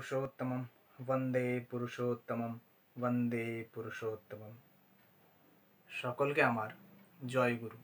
পুরুষোত্তমম বন্দে পুরুষোত্তমম বন্দে পুরুষোত্তমম। সকলকে আমার জয় গুরু।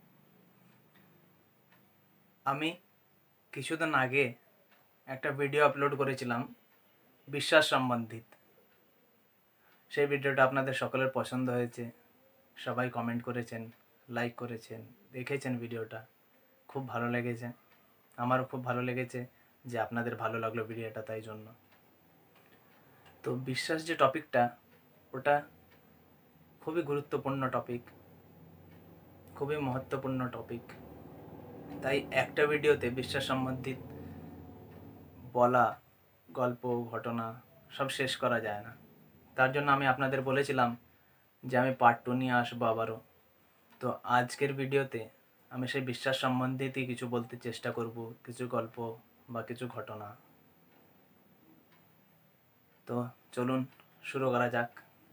আমি কিছুদিন আগে একটা ভিডিও আপলোড করেছিলাম বিশ্বাস সম্বন্ধিত। সেই ভিডিওটা আপনাদের সকলের পছন্দ হয়েছে, সবাই কমেন্ট করেছেন, লাইক করেছেন, দেখেছেন। ভিডিওটা খুব ভালো লেগেছে, আমারও খুব ভালো লেগেছে যে আপনাদের ভালো লাগলো ভিডিওটা, তাই জন্য। তো বিশ্বাস যে টপিকটা, ওটা খুবই গুরুত্বপূর্ণ টপিক, খুবই মহত্বপূর্ণ টপিক। তাই একটা ভিডিওতে বিশ্বাস সম্বন্ধিত বলা গল্প ঘটনা সব শেষ করা যায় না। তার জন্য আমি আপনাদের বলেছিলাম যে আমি পার্ট 2 নিয়ে আসবো আবারও। তো আজকের ভিডিওতে আমি সেই বিশ্বাস সম্বন্ধিতই কিছু বলতে চেষ্টা করব, কিছু গল্প বা কিছু ঘটনা। তো চলুন শুরু করা যাক।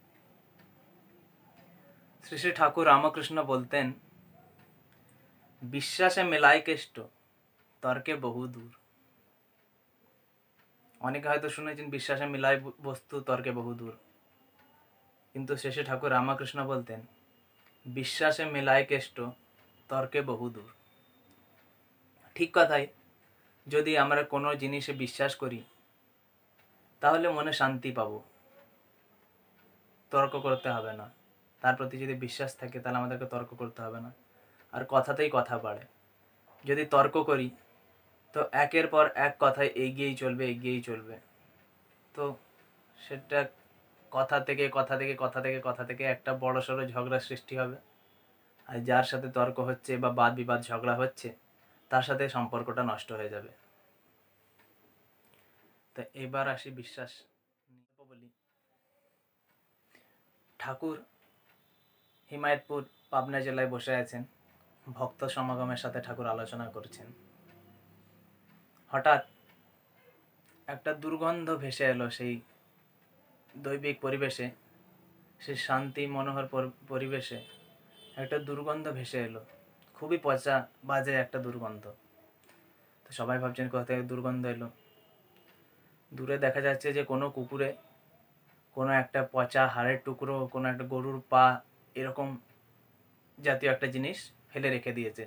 শ্রী শ্রী ঠাকুর রামকৃষ্ণ বলতেন, বিশ্বাসে মেলায় কেষ্ট, তর্কে বহু দূর। অনেকে হয়তো শুনেছেন বিশ্বাসে মিলায় বস্তু, তর্কে বহু দূর। কিন্তু শেষে ঠাকুর রামকৃষ্ণ বলতেন, বিশ্বাসে মেলায় কেষ্ট, তর্কে বহু দূর। ঠিক কথাই। যদি আমরা কোনো জিনিসে বিশ্বাস করি তাহলে মনে শান্তি পাবো, তর্ক করতে হবে না। তার প্রতি যদি বিশ্বাস থাকে তাহলে আমাদেরকে তর্ক করতে হবে না, আর কথাতেই কথা বাড়ে। যদি তর্ক করি তো একের পর এক কথায় এগিয়েই চলবে এগিয়েই চলবে। তো সেটা কথা থেকে কথা থেকে কথা থেকে কথা থেকে একটা বড় সড়ো ঝগড়ার সৃষ্টি হবে। আর যার সাথে তর্ক হচ্ছে বা বাদ বিবাদ ঝগড়া হচ্ছে তার সাথে সম্পর্কটা নষ্ট হয়ে যাবে। তো এবার আসি বিশ্বাস বলি। ঠাকুর হিমায়তপুর পাবনা জেলায় বসে আছেন, ভক্ত সমাগমের সাথে ঠাকুর আলোচনা করছেন। হঠাৎ একটা দুর্গন্ধ ভেসে এলো সেই দৈবিক পরিবেশে, সেই শান্তি মনোহর পরিবেশে একটা দুর্গন্ধ ভেসে এলো, খুবই পচা বাজে একটা দুর্গন্ধ। তো সবাই ভাবছেন কোথা থেকে দুর্গন্ধ এলো। দূরে দেখা যাচ্ছে যে কোনো কুকুরে কোনো একটা পচা হাড়ের টুকরো, কোনো একটা গরুর পা, এরকম জাতীয় একটা জিনিস ফেলে রেখে দিয়েছে।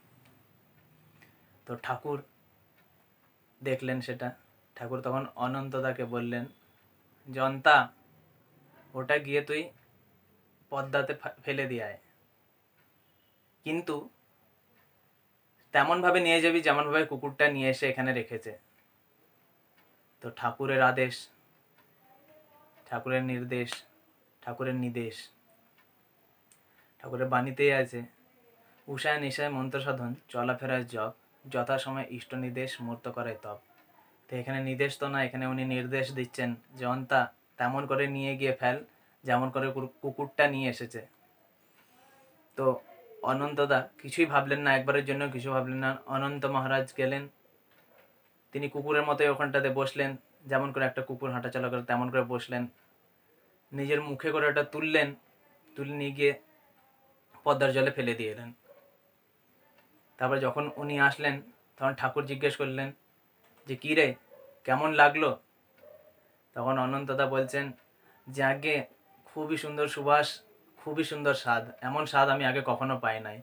তো ঠাকুর দেখলেন সেটা। ঠাকুর তখন অনন্তদাকে বললেন, জনতা, ওটা গিয়ে তুই পদ্মাতে ফেলে দিয়ে আয়, কিন্তু তেমনভাবে নিয়ে যাবি যেমনভাবে কুকুরটা নিয়ে এসে এখানে রেখেছে। তো ঠাকুরের আদেশ, ঠাকুরের নির্দেশ, ঠাকুরের নির্দেশ, ঠাকুরের বাণীতেই আছে, উষায় নিশায় মন্ত্র সাধন, চলাফেরায় জপ, যথাসময় ইষ্ট নির্দেশ মূর্ত করে তপ। তো এখানে নির্দেশ তো না, এখানে উনি নির্দেশ দিচ্ছেন যে অন্তা তেমন করে নিয়ে গিয়ে ফেল যেমন করে কুকুরটা নিয়ে এসেছে। তো অনন্তদা কিছুই ভাবলেন না, একবারের জন্য কিছু ভাবলেন না। অনন্ত মহারাজ গেলেন, তিনি কুকুরের মতোই ওখানটাতে বসলেন, যেমন করে একটা কুকুর হাঁটাচলা করে তেমন করে বসলেন। নিজের মুখে করে ওটা তুললেন, তুলে নিয়ে গিয়ে পদ্মার জলে ফেলে দিয়ে এলেন। তারপর যখন উনি আসলেন তখন ঠাকুর জিজ্ঞেস করলেন যে কী রে, কেমন লাগলো? তখন অনন্তদা বলছেন যে আগে খুবই সুন্দর সুবাস, খুবই সুন্দর স্বাদ, এমন স্বাদ আমি আগে কখনো পাই নাই।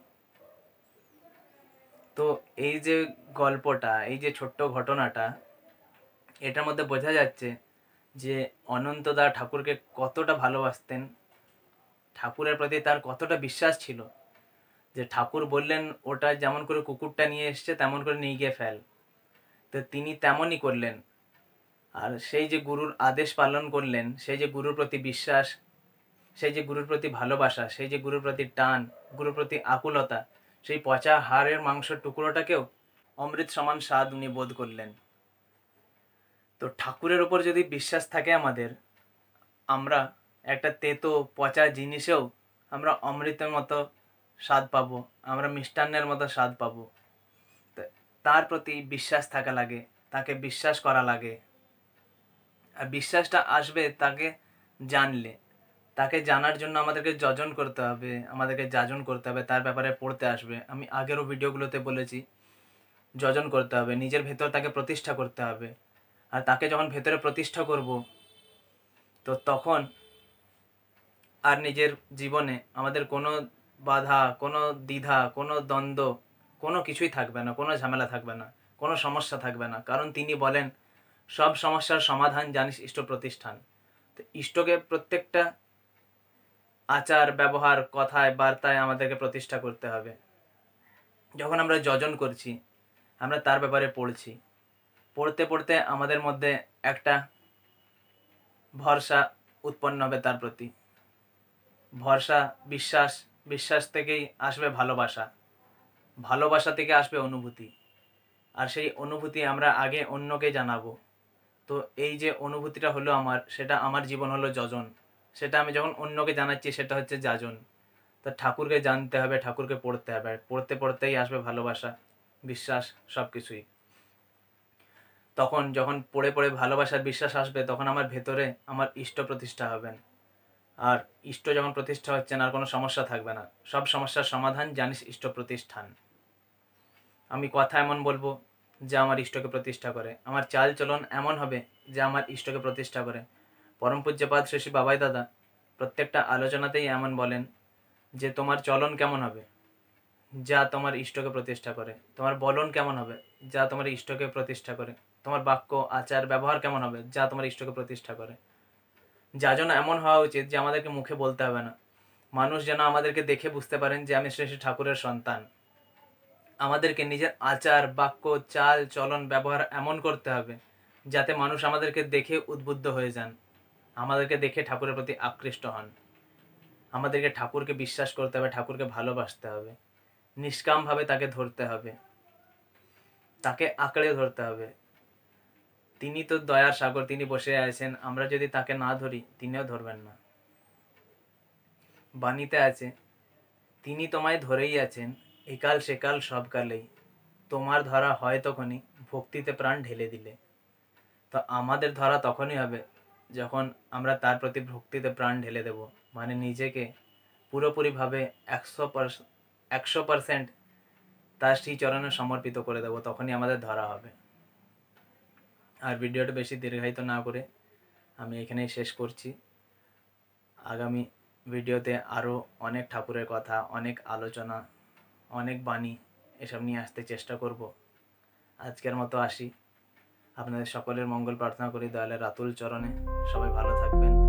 তো এই যে গল্পটা, এই যে ছোট্ট ঘটনাটা, এটার মধ্যে বোঝা যাচ্ছে যে অনন্তদা ঠাকুরকে কতটা ভালোবাসতেন, ঠাকুরের প্রতি তার কতটা বিশ্বাস ছিল যে ঠাকুর বললেন ওটা যেমন করে কুকুরটা নিয়ে এসছে তেমন করে নিয়ে গিয়ে ফেল। তো তিনি তেমনই করলেন। আর সেই যে গুরুর আদেশ পালন করলেন, সেই যে গুরুর প্রতি বিশ্বাস, সেই যে গুরুর প্রতি ভালোবাসা, সেই যে গুরুর প্রতি টান, গুরুর প্রতি আকুলতা, সেই পচা হাড়ের মাংসের টুকরোটাকেও অমৃত সমান স্বাদ উনি বোধ করলেন। তো ঠাকুরের ওপর যদি বিশ্বাস থাকে আমাদের, আমরা একটা তেতো পচা জিনিসেও আমরা অমৃতের মতো স্বাদ পাবো, আমরা মিষ্টান্নের মতো স্বাদ পাবো। তার প্রতি বিশ্বাস থাকা লাগে, তাকে বিশ্বাস করা লাগে। আর বিশ্বাসটা আসবে তাকে জানলে। তাকে জানার জন্য আমাদেরকে যজন করতে হবে, আমাদেরকে যাজন করতে হবে, তার ব্যাপারে পড়তে আসবে। আমি আগেরও ভিডিওগুলোতে বলেছি, যজন করতে হবে, নিজের ভেতর তাকে প্রতিষ্ঠা করতে হবে। আর তাকে যখন ভেতরে প্রতিষ্ঠা করব, তো তখন আর নিজের জীবনে আমাদের কোনো বাধা, কোনো দ্বিধা, কোনো দ্বন্দ্ব, কোনো কিছুই থাকবে না, কোনো ঝামেলা থাকবে না, কোনো সমস্যা থাকবে না। কারণ তিনি বলেন সব সমস্যার সমাধান জানিস ইষ্ট প্রতিষ্ঠান। তো ইষ্টকে প্রত্যেকটা আচার ব্যবহার কথায় বার্তায় আমাদেরকে প্রতিষ্ঠা করতে হবে। যখন আমরা যজন করছি, আমরা তার ব্যাপারে পড়ছি, পড়তে পড়তে আমাদের মধ্যে একটা ভরসা উৎপন্ন হবে তার প্রতি। ভরসা, বিশ্বাস, বিশ্বাস থেকেই আসবে ভালোবাসা, ভালোবাসা থেকে আসবে অনুভূতি, আর সেই অনুভূতি আমরা আগে অন্যকে জানাবো। তো এই যে অনুভূতিটা হলো আমার, সেটা আমার জীবন হলো যজন, সেটা আমি যখন অন্যকে জানাচ্ছি সেটা হচ্ছে যাজন। তো ঠাকুরকে জানতে হবে, ঠাকুরকে পড়তে হবে, পড়তে পড়তেই আসবে ভালোবাসা, বিশ্বাস, সব কিছুই। তখন যখন পড়ে পড়ে ভালোবাসার বিশ্বাস আসবে, তখন আমার ভেতরে আমার ইষ্ট প্রতিষ্ঠা হবেন। আর ইষ্ট যখন প্রতিষ্ঠা হচ্ছে না, আর কোনো সমস্যা থাকবে না। সব সমস্যার সমাধান জানিস ইষ্ট প্রতিষ্ঠান। আমি কথা এমন বলবো যে আমার ইষ্টকে প্রতিষ্ঠা করে, আমার চাল চলন এমন হবে যে আমার ইষ্টকে প্রতিষ্ঠা করে। পরম পূজ্যপাদ শ্রী শ্রী বাবাই দাদা প্রত্যেকটা আলোচনাতেই এমন বলেন যে তোমার চলন কেমন হবে, যা তোমার ইষ্টকে প্রতিষ্ঠা করে। তোমার বলন কেমন হবে, যা তোমার ইষ্টকে প্রতিষ্ঠা করে। তোমার বাক্য আচার ব্যবহার কেমন হবে, যা তোমার ইষ্টকে প্রতিষ্ঠা করে। যা যেন এমন হওয়া উচিত যে আমাদেরকে মুখে বলতে হবে না, মানুষ যেন আমাদেরকে দেখে বুঝতে পারেন যে আমি শ্রী শ্রী ঠাকুরের সন্তান। আমাদেরকে নিজের আচার বাক্য চাল চলন ব্যবহার এমন করতে হবে যাতে মানুষ আমাদেরকে দেখে উদ্বুদ্ধ হয়ে যান, আমাদেরকে দেখে ঠাকুরের প্রতি আকৃষ্ট হন। আমাদেরকে ঠাকুরকে বিশ্বাস করতে হবে, ঠাকুরকে ভালোবাসতে হবে, নিষ্কামভাবে তাকে ধরতে হবে, তাকে আঁকড়ে ধরতে হবে। তিনি তো দয়ার সাগর, তিনি বসে আছেন, আমরা যদি তাকে না ধরি তিনিও ধরবেন না। বাণীতে আছে, তিনি তোমায় ধরেই আছেন একাল সেকাল সব কালেই, তোমার ধরা হয় তখনই ভক্তিতে প্রাণ ঢেলে দিলে। তো আমাদের ধরা তখনই হবে যখন আমরা তার প্রতি ভক্তিতে প্রাণ ঢেলে দেব, মানে নিজেকে পুরোপুরিভাবে 100% তার শ্রীচরণে সমর্পিত করে দেব, তখনই আমাদের ধরা হবে। আর ভিডিওটা বেশি দীর্ঘায়িত না করে আমি এখানেই শেষ করছি। আগামী ভিডিওতে আরও অনেক ঠাকুরের কথা, অনেক আলোচনা, অনেক বাণী এসব নিয়ে আসতে চেষ্টা করব। আজকের মতো আসি। আপনাদের সকলের মঙ্গল প্রার্থনা করি দয়ালের রাতুল চরণে। সবাই ভালো থাকবেন।